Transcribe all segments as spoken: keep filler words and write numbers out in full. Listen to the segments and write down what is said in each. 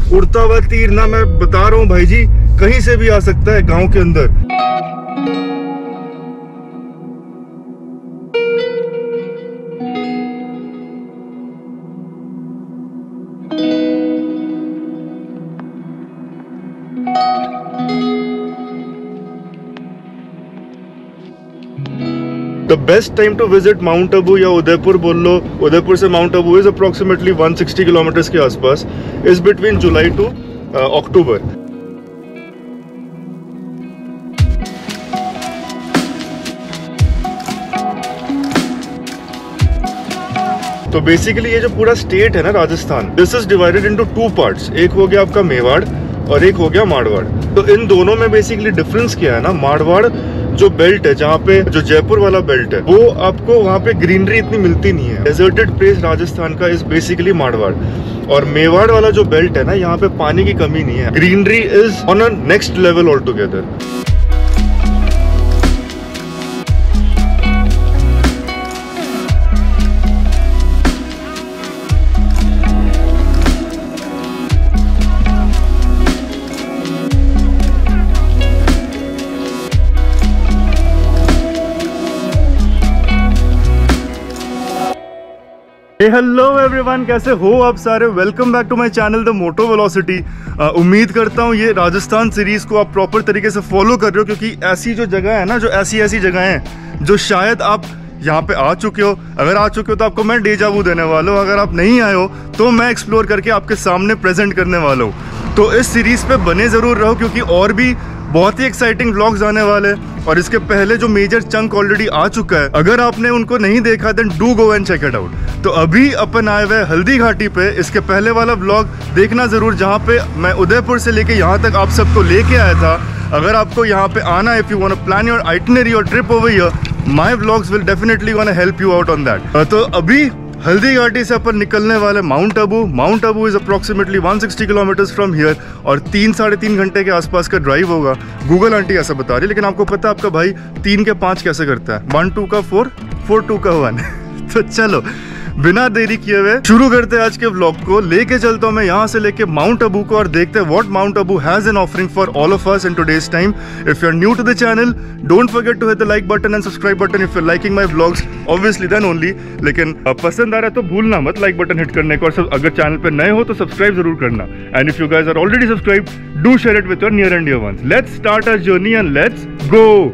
उड़ता हुआ तीर ना, मैं बता रहा हूँ भाई जी, कहीं से भी आ सकता है गांव के अंदर। The best time to visit Mount Abu या उदयपुर बोल लो, उदयपुर से Mount Abu is approximately one hundred sixty kilometers के आसपास, is between July to uh, October। तो बेसिकली ये जो पूरा स्टेट है ना Rajasthan, this is divided into two parts. एक हो गया आपका मेवाड़ और एक हो गया मारवाड़। तो इन दोनों में बेसिकली डिफरेंस क्या है ना, मारवाड़ जो बेल्ट है, जहाँ पे जो जयपुर वाला बेल्ट है, वो आपको वहाँ पे ग्रीनरी इतनी मिलती नहीं है। डेजर्टेड प्लेस राजस्थान का इज बेसिकली मारवाड़। और मेवाड़ वाला जो बेल्ट है ना, यहाँ पे पानी की कमी नहीं है, greenery is on a next level all together. Hello everyone, कैसे हो आप सारे। Welcome back to my channel the Moto Velocity. उम्मीद करता हूँ ये राजस्थान सीरीज को आप प्रॉपर तरीके से फॉलो कर रहे हो, क्योंकि ऐसी जो जगह है ना, जो ऐसी ऐसी जगह हैं जो शायद आप यहाँ पे आ चुके हो। अगर आ चुके हो तो आपको मैं डेजा वू देने वाला हूँ, अगर आप नहीं आए हो तो मैं एक्सप्लोर करके आपके सामने प्रेजेंट करने वाला हूँ। तो इस सीरीज पे बने ज़रूर रहो, क्योंकि और भी बहुत ही एक्साइटिंग व्लॉग्स आने वाले हैं। और इसके पहले जो मेजर चंक ऑलरेडी आ चुका है, अगर आपने उनको नहीं देखा then do go and check it out. तो अभी अपन आए हुए हल्दी घाटी पे। इसके पहले वाला व्लॉग देखना जरूर, जहाँ पे मैं उदयपुर से लेके यहाँ तक आप सबको लेके आया था। अगर आपको यहाँ पे आना है, if you want to plan your itinerary और trip over here, my vlogs will definitely gonna help you out on that. तो अभी हल्दी घाटी से अपन निकलने वाले Mount Abu. Mount Abu is approximately one hundred sixty kilometres from here, और तीन साढ़े तीन घंटे के आसपास का ड्राइव होगा। गूगल आंटी ऐसा बता रही है, लेकिन आपको पता है आपका भाई तीन के पाँच कैसे करता है, वन टू का फोर, फोर टू का वन। तो चलो बिना देरी किए हुए शुरू करते हैं आज के व्लॉग को। लेके चलता हूँ मैं यहाँ से लेके माउंट अबू को, और देखते हैं what Mount Abu has an offering for all of us in today's time. If you are new to the channel, don't forget to hit the like button and subscribe button if you are liking my vlogs, obviously then only. लेकिन पसंद आ रहा है तो भूलना मत like button hit करने को, और सब अगर चैनल पे नए हो तो सब्सक्राइब जरूर करना। And if you guys are already subscribe, do share it with your near and dear ones. Let's start our journey and let's go.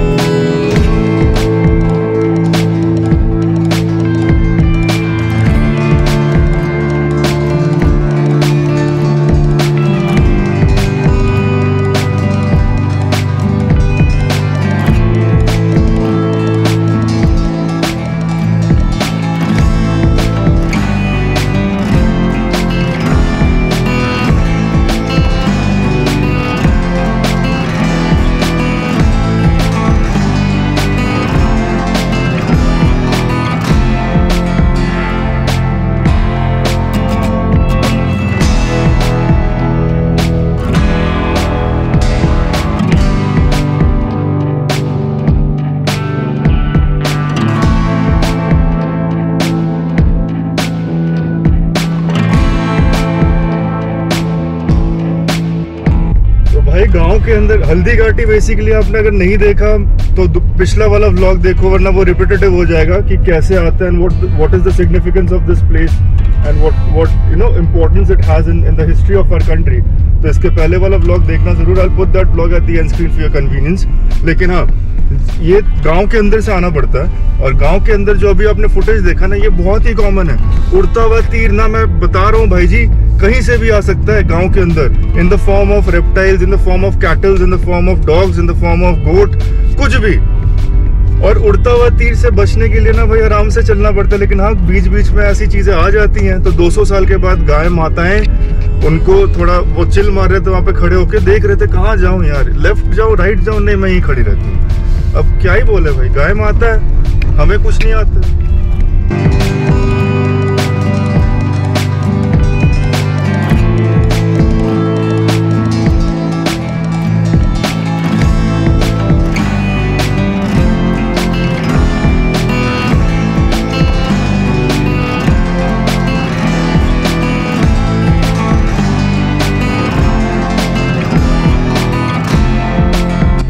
गांव के अंदर हल्दी घाटी बेसिकली आपने अगर नहीं देखा तो पिछला वाला व्लॉग देखो, वरना वो रिपीटेटिव हो जाएगा कि कैसे आता है, what what is the significance of this place and what what you know importance it has in in the history of our country. तो इसके पहले वाला व्लॉग देखना जरूर। I will put that vlog at the end screen for your convenience. लेकिन हाँ, ये गांव के अंदर से आना पड़ता है, और गांव के अंदर जो अभी आपने फुटेज देखा ना, ये बहुत ही कॉमन है। उड़ता हुआ तीर ना, मैं बता रहा हूँ भाई जी, कहीं से भी आ सकता है गांव के अंदर, in the form of reptiles, in the form of cattles, in the form of dogs, in the form of goat, कुछ भी। और उड़ता हुआ तीर से बचने के लिए ना भाई आराम से चलना पड़ता है। लेकिन हाँ, बीच बीच में ऐसी चीजें आ जाती हैं, तो दो सौ साल के बाद गाय माताएं उनको थोड़ा वो चिल मार रहे थे, वहां पे खड़े होके देख रहे थे कहाँ जाऊं यार, लेफ्ट जाऊं राइट जाऊं, नहीं मैं ही खड़ी रहती हूँ। अब क्या ही बोले भाई, गाय माता है, हमें कुछ नहीं आता।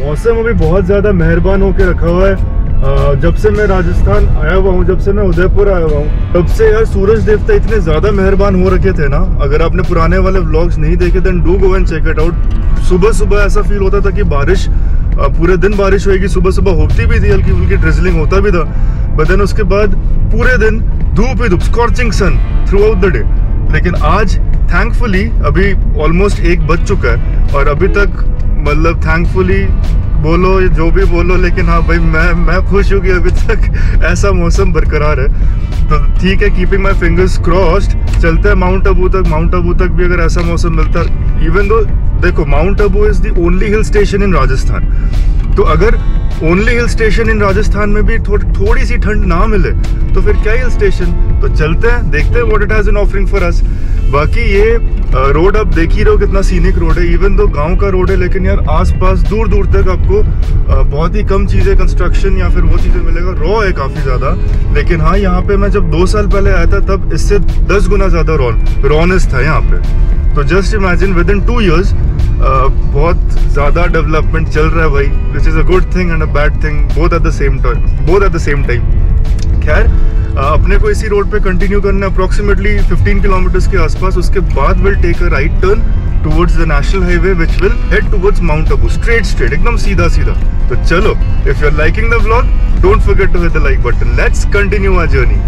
मौसम अभी बहुत ज़्यादा मेहरबान होकर रखा हुआ है। आ, जब से मैं राजस्थान आया हुआ हूँ, जब से मैं उदयपुर आया हुआ हूँ, तब से यार सूरज देवता इतने ज़्यादा मेहरबान हो रखे थे ना। अगर आपने पुराने वाले व्लॉग्स नहीं देखे then do go and check it out. सुबह सुबह ऐसा फील होता था कि बारिश, पूरे दिन बारिश होएगी, सुबह सुबह होती भी थी, हल्की फुल्की ड्रिजलिंग होता भी था, बट देन उसके बाद पूरे दिन धूप ही धूप, scorching sun throughout the day. लेकिन आज थैंकफुली अभी ऑलमोस्ट एक बज चुका है और अभी तक मतलब थैंकफुली बोलो जो भी बोलो, लेकिन हाँ भाई मैं मैं खुश हूँ कि अभी तक ऐसा मौसम बरकरार है। तो ठीक है, कीपिंग माई फिंगर्स क्रॉस्ड, चलते हैं माउंट आबू तक। माउंट आबू तक भी अगर ऐसा मौसम मिलता है, इवन दो देखो Mount Abu is the only hill station in Rajasthan, तो अगर only hill station in Rajasthan में भी थो, थोड़ी सी ठंड ना मिले तो फिर क्या हिल स्टेशन। तो चलते हैं, देखते हैं what it has in offering for us. बाकी ये रोड आप देख ही रहे हो कितना सीनिक रोड है, इवन दो गांव का रोड है, लेकिन यार आसपास दूर दूर तक आपको बहुत ही कम चीज़ें, कंस्ट्रक्शन या फिर वो चीज़ें मिलेगा। रॉ है काफ़ी ज़्यादा, लेकिन हाँ यहाँ पे मैं जब दो साल पहले आया था तब इससे दस गुना ज़्यादा रॉन रॉनेस था यहाँ पे। तो just imagine within two years बहुत ज़्यादा डेवलपमेंट चल रहा है भाई, which is a good thing and a bad thing both at the same time both at the same time खैर अपने को इसी रोड पे कंटिन्यू करना है अप्रोक्सीमेटली फिफ्टीन किलोमीटर्स के आसपास। उसके बाद will take a right turn towards the national highway which will head towards Mount Abu, straight straight एकदम सीधा सीधा। तो चलो, if you are liking the vlog don't forget to hit the like button. Let's continue our journey.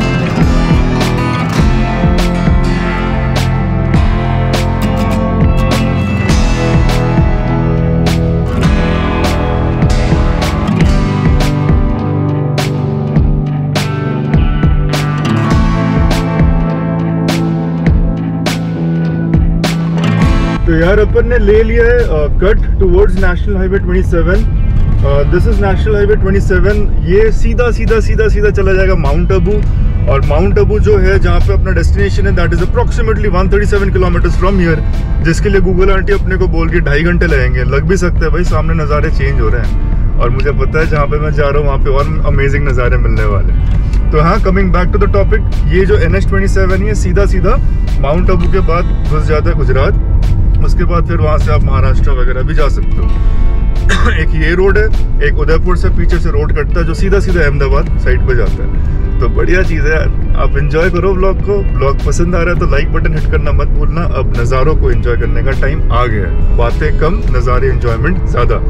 तो यार अपन ने ले लिया है cut towards national highway twenty seven. This is national highway twenty seven. ये सीधा सीधा सीधा सीधा चला जाएगा माउंट आबू, और माउंट आबू जो है जहाँ पे अपना डेस्टिनेशन है that is approximately one thirty seven kilometres from here, जिसके लिए गूगल आंटी अपने को बोल के ढाई घंटे लगेंगे। लग भी सकते हैं भाई, सामने नज़ारे चेंज हो रहे हैं और मुझे पता है जहाँ पे मैं जा रहा हूँ वहाँ पे और अमेजिंग नज़ारे मिलने वाले। तो हाँ, coming back to the topic, ये जो एन एच ट्वेंटी सेवन है सीधा सीधा माउंट आबू के बाद घुस जाता है गुजरात, उसके बाद फिर वहाँ से आप महाराष्ट्र वगैरह भी जा सकते हो। एक ये रोड है, एक उदयपुर से पीछे से रोड कटता है जो सीधा सीधा अहमदाबाद साइड पे जाता है। तो बढ़िया चीज़ है यार, आप एंजॉय करो ब्लॉग को। ब्लॉग पसंद आ रहा है तो लाइक बटन हिट करना मत भूलना। अब नज़ारों को एंजॉय करने का टाइम आ गया है, बातें कम नज़ारे एंजॉयमेंट ज़्यादा।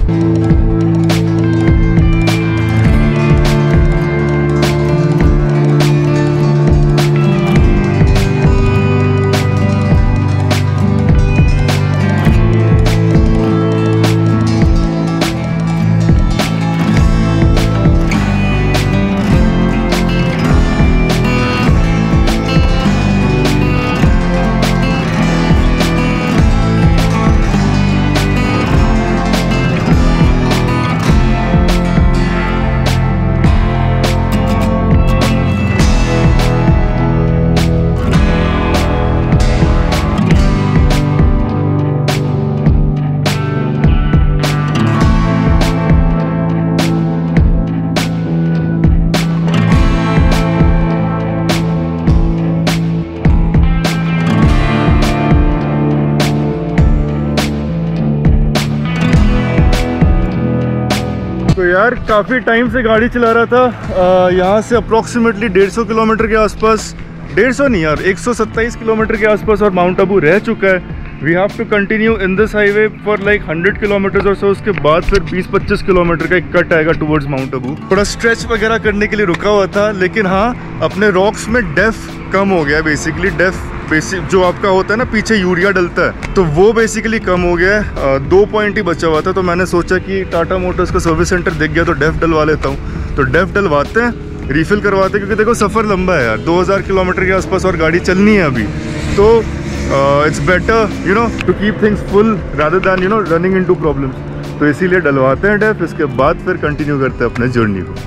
तो यार काफ़ी टाइम से गाड़ी चला रहा था, यहाँ से अप्रोक्सीमेटली डेढ़ सौ किलोमीटर के आसपास, डेढ़ सौ नहीं यार एक सौ सत्ताईस किलोमीटर के आसपास और माउंट आबू रह चुका है। We have to continue in this highway for like hundred kilometres or so. उसके बाद फिर बीस पच्चीस किलोमीटर का एक कट आएगा टुवर्ड्स माउंट आबू। थोड़ा स्ट्रेच वगैरह करने के लिए रुका हुआ था, लेकिन हाँ अपने रॉक्स में डेफ कम हो गया बेसिकली। डेफ बेसिक जो आपका होता है ना, पीछे यूरिया डलता है, तो वो बेसिकली कम हो गया है। दो पॉइंट ही बचा हुआ था, तो मैंने सोचा कि टाटा मोटर्स का सर्विस सेंटर दिख गया तो डेफ डलवा लेता हूँ। तो डेफ डलवाते हैं, रिफिल करवाते हैं, क्योंकि देखो सफ़र लंबा है यार, दो हज़ार किलोमीटर के आसपास और गाड़ी चलनी है अभी। तो it's better you know to keep things full rather than you know running into problems. तो इसीलिए डलवाते हैं डेफ, इसके बाद फिर कंटिन्यू करते हैं अपने जर्नी को।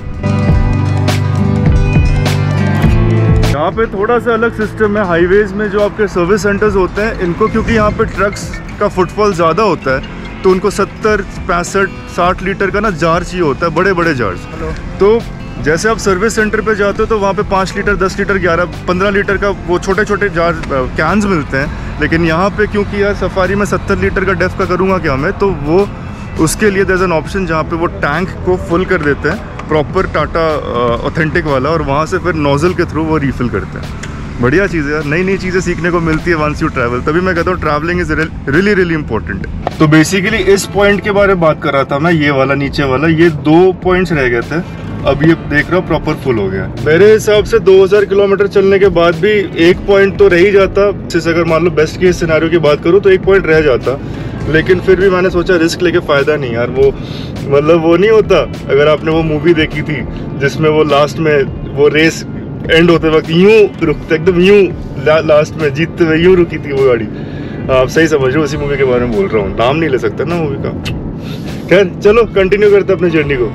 यहाँ पे थोड़ा सा अलग सिस्टम है। हाईवेज में जो आपके सर्विस सेंटर्स होते हैं, इनको क्योंकि यहाँ पे ट्रक्स का फुटफॉल ज़्यादा होता है, तो उनको सत्तर पैंसठ साठ लीटर का ना जार चाहिए होता है, बड़े बड़े जार्स। तो जैसे आप सर्विस सेंटर पे जाते हो तो वहाँ पे पाँच लीटर दस लीटर ग्यारह पंद्रह लीटर का वो छोटे छोटे जार कैंस मिलते हैं। लेकिन यहाँ पे क्योंकि यार सफारी में सत्तर लीटर का डेफ का करूँगा क्या मैं, तो वो उसके लिए देयर इज एन ऑप्शन जहाँ पे वो टैंक को फुल कर देते हैं प्रॉपर टाटा ऑथेंटिक वाला, और वहाँ से फिर नोजल के थ्रू वो रीफिल करते हैं। बढ़िया चीज़ है यार, नई नई चीज़ें सीखने को मिलती है वंस यू ट्रैवल। तभी मैं कहता हूँ travelling is really really important. तो बेसिकली इस पॉइंट के बारे में बात कर रहा था मैं, ये वाला नीचे वाला, ये दो पॉइंट्स रह गए थे, अब ये देख रहा हूँ प्रॉपर फुल हो गया। मेरे हिसाब से दो हज़ार किलोमीटर चलने के बाद भी एक पॉइंट तो रह ही जाता। जैसे अगर मान लो बेस्ट केस सिनेरियो की बात करूँ तो एक पॉइंट रह जाता, लेकिन फिर भी मैंने सोचा रिस्क लेके फ़ायदा नहीं यार। वो मतलब वो नहीं होता, अगर आपने वो मूवी देखी थी जिसमें वो लास्ट में वो रेस एंड होते वक्त यूं रुकते, एकदम यूं ला, लास्ट में जीतते हुए यूं रुकी थी वो गाड़ी। आप सही समझ रहे हो, उसी मूवी के बारे में बोल रहा हूँ, नाम नहीं ले सकता ना मूवी का। खैर चलो कंटिन्यू करते हैं अपनी जर्नी को।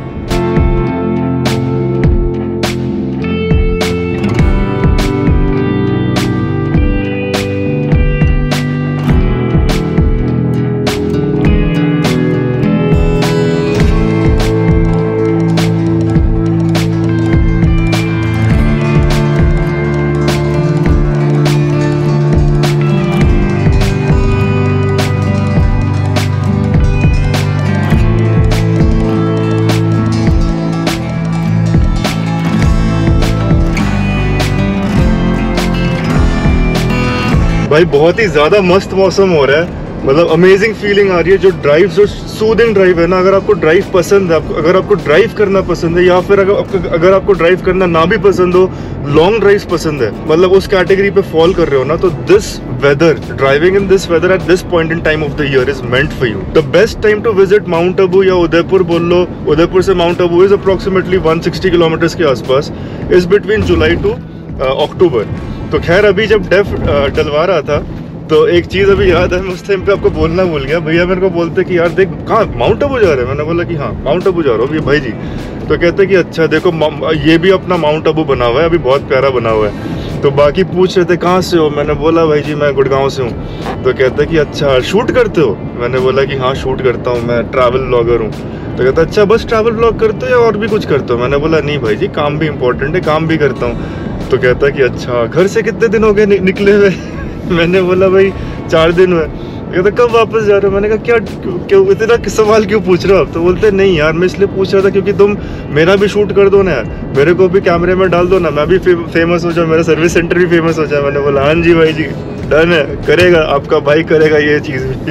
भाई बहुत ही ज़्यादा मस्त मौसम हो रहा है, मतलब अमेजिंग फीलिंग आ रही है। जो ड्राइव, जो सूदिंग ड्राइव है ना, अगर आपको ड्राइव पसंद है, अगर आपको ड्राइव करना पसंद है, या फिर अगर अगर आपको ड्राइव करना ना भी पसंद हो, लॉन्ग ड्राइव्स पसंद है, मतलब उस कैटेगरी पे फॉल कर रहे हो ना, तो this weather, driving in this weather at this point in time of the year is meant for you. The best time to visit Mount Abu या उदयपुर बोल लो, उदयपुर से Mount Abu is approximately one sixty kilometres के आसपास, is between July to October. तो खैर अभी जब डेफ डलवा रहा था तो एक चीज़ अभी याद है, मैं उस टाइम पे आपको बोलना भूल गया। भैया मेरे को बोलते कि यार देख कहाँ माउंट आबू जा रहे हैं, मैंने बोला कि हाँ माउंट आबू जा रहा हूँ ये भाई जी। तो कहते कि अच्छा देखो ये भी अपना माउंट आबू बना हुआ है, अभी बहुत प्यारा बना हुआ है। तो बाकी पूछ रहे थे कहाँ से हो, मैंने बोला भाई जी मैं गुड़गांव से हूँ। तो कहते कि अच्छा शूट करते हो, मैंने बोला कि हाँ शूट करता हूँ, मैं ट्रैवल ब्लॉगर हूँ। तो कहता अच्छा बस ट्रैवल ब्लॉग करते हो या और भी कुछ करते हो, मैंने बोला नहीं भाई जी काम भी इम्पोर्टेंट है, काम भी करता हूँ। तो कहता कि अच्छा घर से कितने दिन हो गए नि, निकले हुए मैंने बोला भाई चार दिन हुए। कहता कब वापस जा रहे हो, मैंने कहा क्या क्यों इतना सवाल क्यों पूछ रहे हो आप। तो बोलते नहीं यार मैं इसलिए पूछ रहा था क्योंकि तुम मेरा भी शूट कर दो ना यार, मेरे को भी कैमरे में डाल दो ना, मैं भी फे, फेमस हो जाऊँ, मेरा सर्विस सेंटर भी फेमस हो जाए। मैंने बोला हाँ जी भाई जी डन है, करेगा आपका भाई करेगा ये चीज़ भी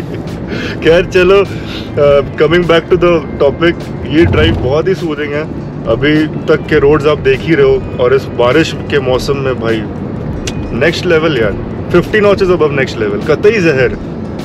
खैर चलो coming back to the topic, ये ड्राइव बहुत ही सूदिंग है। अभी तक के रोड्स आप देख ही रहे हो, और इस बारिश के मौसम में भाई नेक्स्ट लेवल यार, fifty notches above next level, कतई जहर।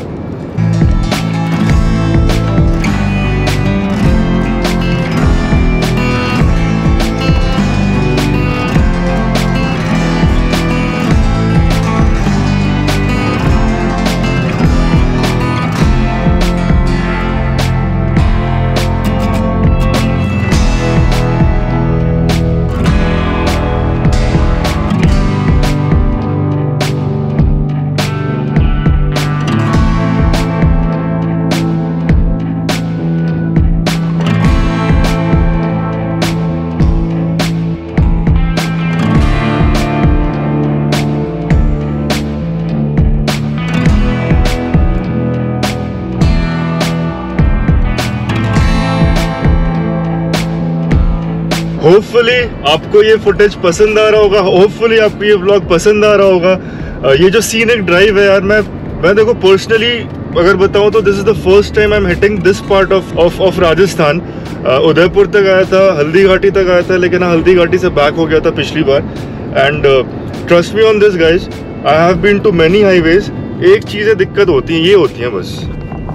होपफुली आपको ये फुटेज पसंद आ रहा होगा, होपफुली आपको ये व्लॉग पसंद आ रहा होगा। ये जो सीनिक ड्राइव है यार, मैं मैं देखो पर्सनली अगर बताऊं तो this is the first time I am hitting this part of of of Rajasthan. Udaipur तक आया था, हल्दी घाटी तक आया था, लेकिन हल्दी घाटी से बैक हो गया था पिछली बार। And trust me on this guys, I have been to many highways. एक चीज़ें दिक्कत होती हैं, ये होती हैं बस।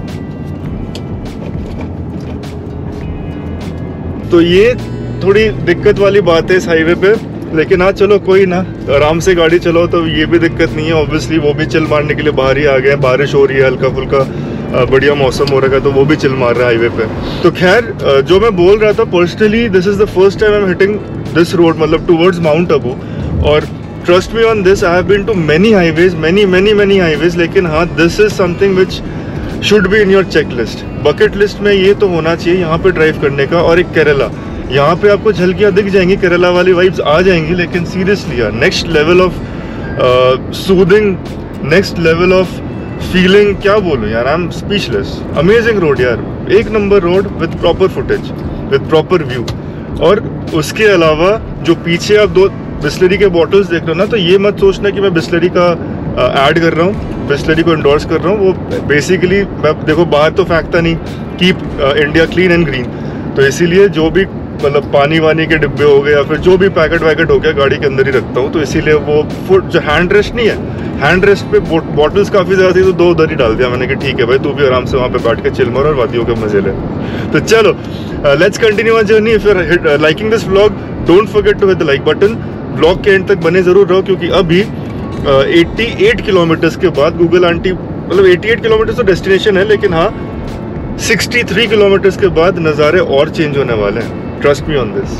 तो ये थोड़ी दिक्कत वाली बात है इस हाईवे पे, लेकिन हाँ चलो कोई ना, आराम से गाड़ी चलो तो ये भी दिक्कत नहीं है। ऑब्वियसली वो भी चिल मारने के लिए बाहर ही आ गए, बारिश हो रही है, हल्का फुल्का बढ़िया मौसम हो रहा है, तो वो भी चिल मार रहा है हाईवे पे। तो खैर जो मैं बोल रहा था, personally this is the first time I am hitting this road, मतलब टूवर्ड्स माउंट आबू। और trust me on this, I have been to many highways, many many many highways, लेकिन हाँ this is something which should be in your check list, bucket list में ये तो होना चाहिए यहाँ पे ड्राइव करने का। और एक केरला, यहाँ पे आपको झलकियाँ दिख जाएंगी, केरला वाली वाइब्स आ जाएंगी, लेकिन सीरियसली यार next level of soothing, next level of feeling क्या बोलूं यार, I am speechless. Amazing road यार, एक number road with proper footage, with proper view. और उसके अलावा जो पीछे आप दो बिस्लरी के बॉटल्स देख रहे हो ना, तो ये मत सोचना कि मैं बिस्लरी का ऐड कर रहा हूँ, बिस्लरी को इंडोर्स कर रहा हूँ। वो बेसिकली मैं देखो बाहर तो फेंकता नहीं, keep India clean and green, तो इसीलिए जो भी मतलब पानी वानी के डिब्बे हो गए या फिर जो भी पैकेट वैकेट हो गया गाड़ी के अंदर ही रखता हूँ। तो इसीलिए वो फुट जो हैंड रेस्ट नहीं है, हैंड रेस्ट पे बॉटल्स काफ़ी ज़्यादा थी तो दो उधर ही डाल दिया मैंने कि ठीक है भाई तू भी आराम से वहाँ पे बैठ के चिल मार और वादियों के मजे ले। तो चलो let's continue our journey. If you are liking this vlog don't forget to hit the like button. Vlog के एंड तक बने ज़रूर रहो क्योंकि अभी अठासी किलोमीटर्स के बाद गूगल आंटी, मतलब अठासी किलोमीटर्स तो डेस्टिनेशन है, लेकिन हाँ तिरसठ किलोमीटर्स के बाद नज़ारे और चेंज होने वाले हैं। Trust me on this.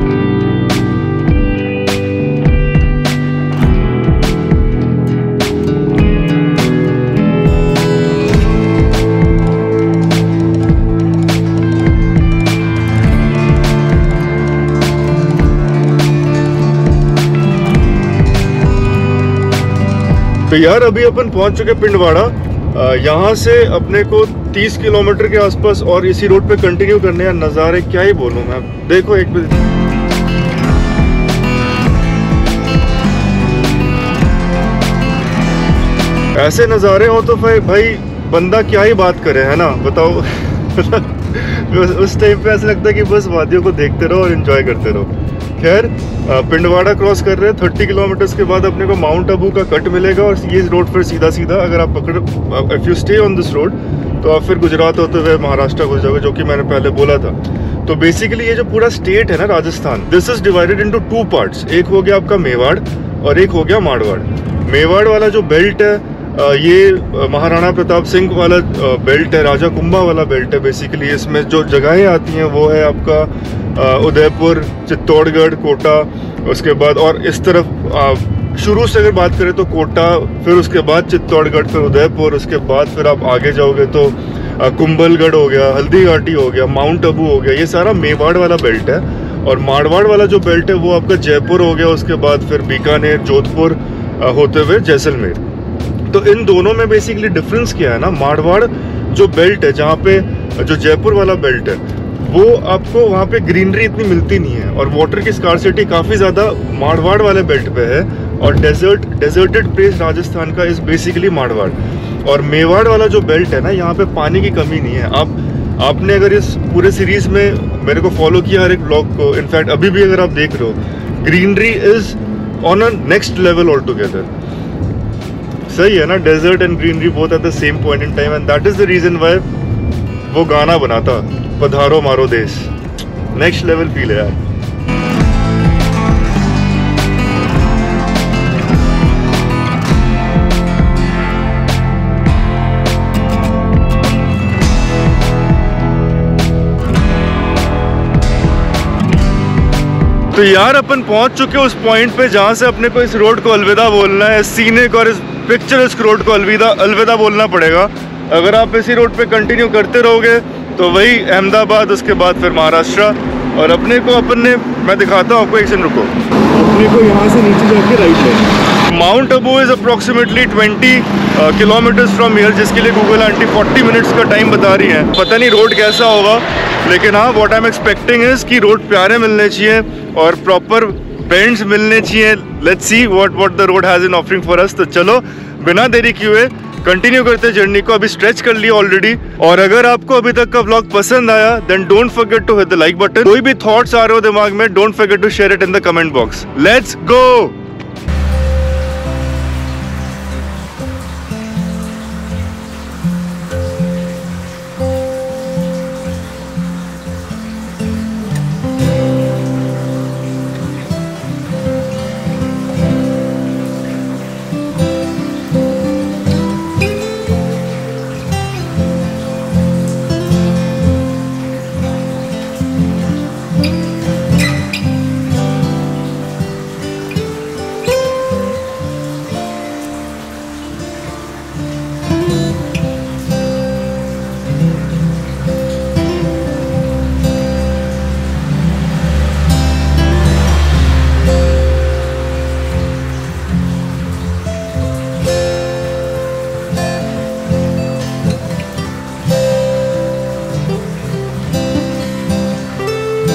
तो यार अभी अपन पहुंच चुके पिंडवाड़ा। यहाँ से अपने को तीस किलोमीटर के आसपास और इसी रोड पे कंटिन्यू करने हैं। नज़ारे क्या ही बोलूँ मैं, देखो एक मिनट। ऐसे नज़ारे हो तो भाई भाई बंदा क्या ही बात करे, है ना, बताओ। उस टाइम पे ऐसा लगता है कि बस वादियों को देखते रहो और एंजॉय करते रहो। खैर पिंडवाड़ा क्रॉस कर रहे हैं। तीस किलोमीटर्स के बाद अपने को माउंट आबू का कट मिलेगा और ये रोड फिर सीधा सीधा अगर आप पकड़, if you stay on this road तो आप फिर गुजरात होते हुए महाराष्ट्र घुस जाओगे, जो कि मैंने पहले बोला था। तो बेसिकली ये जो पूरा स्टेट है ना Rajasthan, this is divided into two parts. एक हो गया आपका मेवाड़ और एक हो गया मारवाड़। मेवाड़ वाला जो बेल्ट है ये महाराणा प्रताप सिंह वाला बेल्ट है, राजा कुंभा वाला बेल्ट है। बेसिकली इसमें जो जगहें आती हैं वो है आपका उदयपुर, चित्तौड़गढ़, कोटा, उसके बाद और इस तरफ शुरू से अगर बात करें तो कोटा, फिर उसके बाद चित्तौड़गढ़, फिर उदयपुर, उसके बाद फिर आप आगे जाओगे तो कुंभलगढ़ हो गया, हल्दी घाटी हो गया, माउंट आबू हो गया। ये सारा मेवाड़ वाला बेल्ट है। और मारवाड़ वाला जो बेल्ट है वो आपका जयपुर हो गया, उसके बाद फिर बीकानेर, जोधपुर होते हुए जैसलमेर। तो इन दोनों में बेसिकली डिफरेंस क्या है ना, मारवाड़ जो बेल्ट है, जहाँ पे जो जयपुर वाला बेल्ट है, वो आपको वहाँ पे ग्रीनरी इतनी मिलती नहीं है और वाटर की स्कार्सिटी काफ़ी ज़्यादा मारवाड़ वाले बेल्ट पे है। और डेजर्ट डेजर्टेड प्लेस राजस्थान का इस बेसिकली मारवाड़। और मेवाड़ वाला जो बेल्ट है ना, यहाँ पे पानी की कमी नहीं है। आप आपने अगर इस पूरे सीरीज में मेरे को फॉलो किया हर एक ब्लॉग को, इनफैक्ट अभी भी अगर आप देख रहे हो, greenery is on a next level all together. सही है ना, desert and greenery both at the same point in time, and that is the reason why वो गाना बना था, पधारो मारो देश। नेक्स्ट लेवल फील है यार। तो यार अपन पहुंच चुके उस पॉइंट पे जहां से अपने को इस रोड को अलविदा बोलना है, इस सीने को और इस पिक्चरस्क रोड को अलविदा अलविदा बोलना पड़ेगा। अगर आप इसी रोड पे कंटिन्यू करते रहोगे तो वही अहमदाबाद, उसके बाद फिर महाराष्ट्र। और अपने को अपन ने, मैं दिखाता हूँ आपको, एक सेकंड रुको, अपने को यहाँ से नीचे जाके राइट है। Mount Abu is approximately twenty kilometres from here, जिसके लिए गूगल आंटी फोर्टी मिनट्स का टाइम बता रही है। पता नहीं रोड कैसा होगा, लेकिन हाँ what I am expecting is कि रोड प्यारे मिलने चाहिए और प्रॉपर बेंड्स मिलने चाहिए। Let's see what what the road has in offering for us. तो चलो बिना देरी किए कंटिन्यू करते हैं जर्नी को। अभी स्ट्रेच कर लिया ऑलरेडी। और अगर आपको अभी तक का व्लॉग पसंद आया then don't forget to hit the like button. कोई भी थॉट्स आ रहे हो दिमाग में, don't forget to share it in the comment box. Let's go.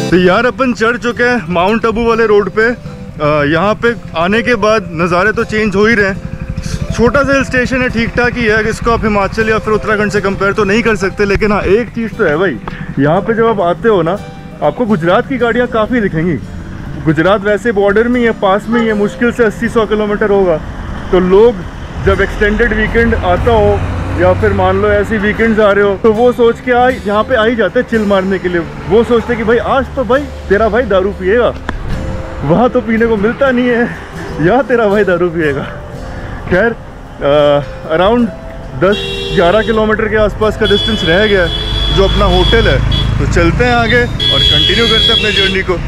तो यार अपन चढ़ चुके हैं माउंट आबू वाले रोड पे। यहाँ पे आने के बाद नज़ारे तो चेंज हो ही रहे हैं। छोटा सा हिल स्टेशन है, ठीक ठाक ही है। इसको आप हिमाचल या फिर उत्तराखंड से कंपेयर तो नहीं कर सकते, लेकिन हाँ एक चीज़ तो है भाई, यहाँ पे जब आप आते हो ना, आपको गुजरात की गाड़ियाँ काफ़ी दिखेंगी। गुजरात वैसे बॉर्डर में ही है, पास में ही है, मुश्किल से अस्सी सौ किलोमीटर होगा। तो लोग जब एक्सटेंडेड वीकेंड आता हो या फिर मान लो ऐसी वीकेंड्स आ रहे हो, तो वो सोच के आ यहाँ पे आ ही जाते हैं चिल मारने के लिए। वो सोचते कि भाई आज तो भाई तेरा भाई दारू पिएगा, वहाँ तो पीने को मिलता नहीं है, यहाँ तेरा भाई दारू पिएगा। खैर अराउंड दस ग्यारह किलोमीटर के आसपास का डिस्टेंस रह गया जो अपना होटल है। तो चलते हैं आगे और कंटिन्यू करते हैं अपने जर्नी को।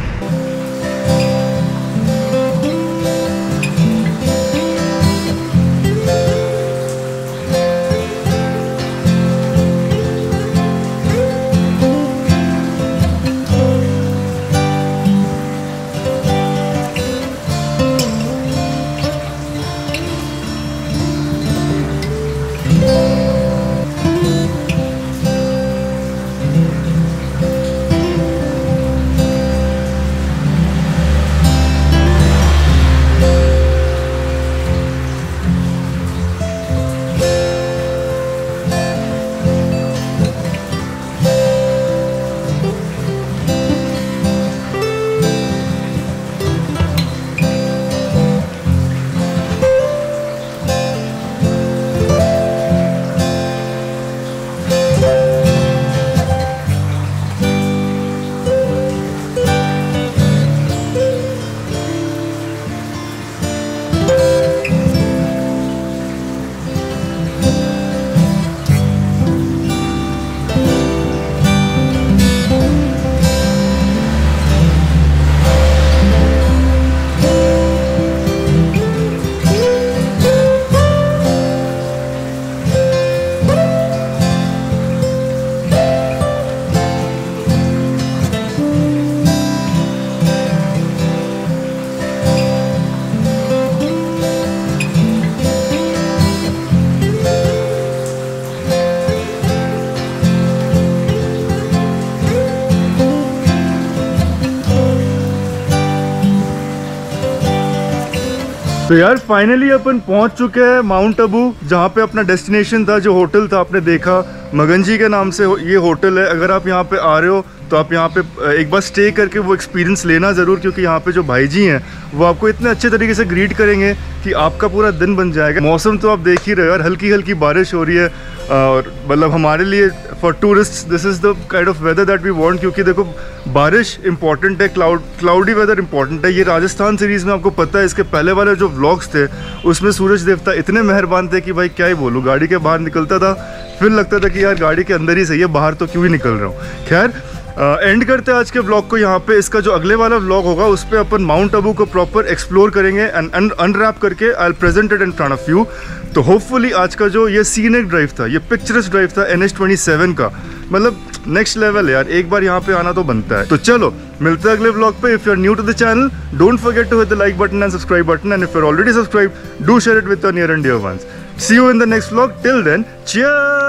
तो यार फाइनली अपन पहुंच चुके हैं माउंट आबू, जहाँ पे अपना डेस्टिनेशन था, जो होटल था आपने देखा, मगन जी के नाम से ये होटल है। अगर आप यहाँ पे आ रहे हो तो आप यहाँ पे एक बार स्टे करके वो एक्सपीरियंस लेना ज़रूर, क्योंकि यहाँ पे जो भाई जी हैं वो आपको इतने अच्छे तरीके से ग्रीट करेंगे कि आपका पूरा दिन बन जाएगा। मौसम तो आप देख ही रहे हो यार, हल्की हल्की बारिश हो रही है, और मतलब हमारे लिए for tourist this is the kind of weather that we want, क्योंकि देखो बारिश इंपॉर्टेंट है, क्लाउड क्लाउडी वेदर इंपॉर्टेंट है। ये राजस्थान सीरीज़ में आपको पता है, इसके पहले वाले जो व्लॉग्स थे उसमें सूरज देवता इतने मेहरबान थे कि भाई क्या ही बोलूँ। गाड़ी के बाहर निकलता था फिर लगता था कि यार गाड़ी के अंदर ही सही है, बाहर तो क्यों ही निकल रहा हूँ। खैर एंड uh, करते हैं आज के ब्लॉग को यहाँ पे। इसका जो अगले वाला ब्लॉग होगा उस पर अपन माउंट आबू को प्रॉपर एक्सप्लोर करेंगे एंड अनरैप करके I will present it in front of you. तो होपफुली आज का जो ये सीनिक ड्राइव था, ये पिक्चरस ड्राइव था एन एच ट्वेंटी सेवन का, मतलब नेक्स्ट लेवल है यार, एक बार यहाँ पे आना तो बनता है। तो चलो मिलते हैं अगले ब्लॉग पे। If you are new to the channel don't forget to hit the like button and subscribe button, and if you are already subscribe do share it with your near and dear ones. See you in the next blog, till then cheers.